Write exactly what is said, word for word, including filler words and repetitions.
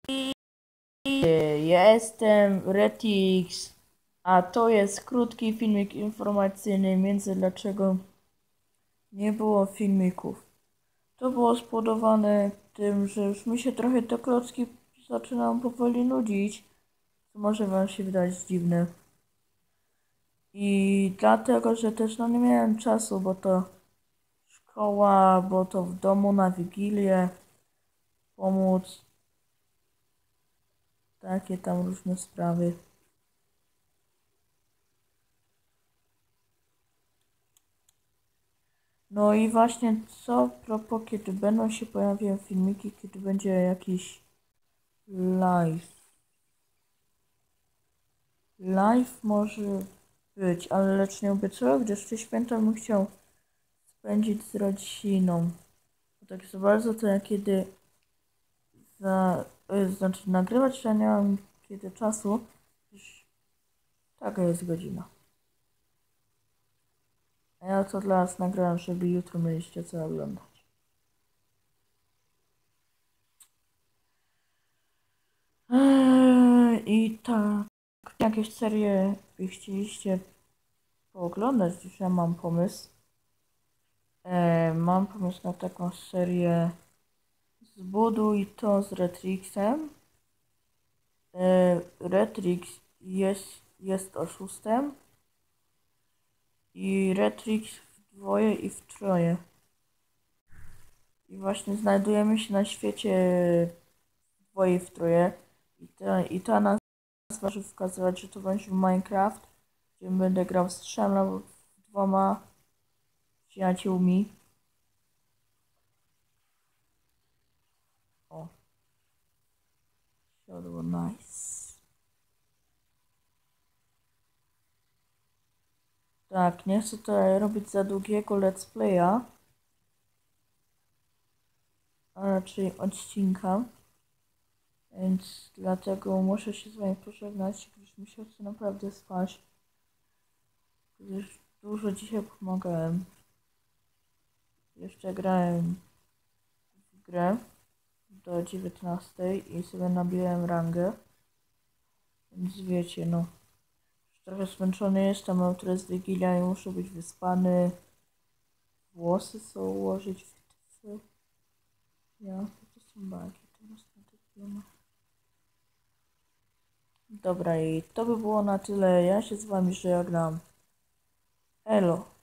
Ja jestem Retix, a to jest krótki filmik informacyjny między dlaczego nie było filmików. To było spowodowane tym, że już mi się trochę te klocki zaczynam powoli nudzić, co może wam się wydać dziwne. I dlatego, że też no nie miałem czasu, bo to szkoła, bo to w domu na Wigilię pomóc. Takie tam różne sprawy. No i właśnie co a propos, kiedy będą się pojawiają filmiki, kiedy będzie jakiś live. Live może być, ale lecz nie obiecuję, gdyż te święta bym chciał spędzić z rodziną. Bo tak za bardzo to ja kiedy za, y, znaczy nagrywać, że nie mam kiedy czasu, gdyż taka jest godzina. A ja to dla was nagrałem, żeby jutro mieliście co oglądać. Eee, I tak, jakieś serie by chcieliście pooglądać, już ja mam pomysł. Eee, mam pomysł na taką serię Zbuduj to z Retrixem. Eee, Retrix jest, jest oszustem i Retrix w dwoje i w troje. I właśnie znajdujemy się na świecie w dwoje i w troje. I ta, i ta nazwa może wskazywać, że to będzie Minecraft, gdzie będę grał z trzema dwoma przyjaciółmi. O, siodło, nice. Tak, nie chcę tutaj robić za długiego let's playa, a raczej odcinka, więc dlatego muszę się z wami pożegnać, gdyż mi się chce naprawdę spać, gdyż dużo dzisiaj pomagałem. Jeszcze grałem w grę do dziewiętnastej i sobie nabiłem rangę, więc wiecie, no, już trochę zmęczony jestem, a jutro jest Wigilia i muszę być wyspany, włosy są ułożyć w tyfy. Ja, to są bagi, teraz na tych filmach. Dobra, i to by było na tyle. Ja się z wami żegnam. Elo.